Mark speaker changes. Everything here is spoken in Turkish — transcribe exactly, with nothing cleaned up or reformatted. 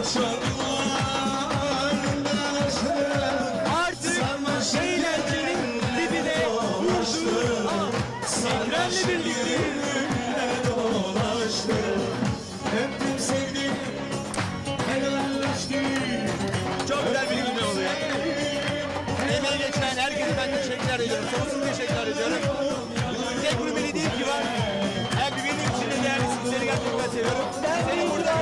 Speaker 1: Artık eğlencenin dibine vurdu. Ekrem'le birlikte
Speaker 2: öptüm sevdim, helalleştim.
Speaker 1: çok güzel bir gün oluyor. Emeği geçen herkese ben teşekkür ediyorum. Sonsuz teşekkür ediyorum. Tek bunu beni değil ki var. Yani benim için de değerli sizleri gerçekten seviyorum. Seni burada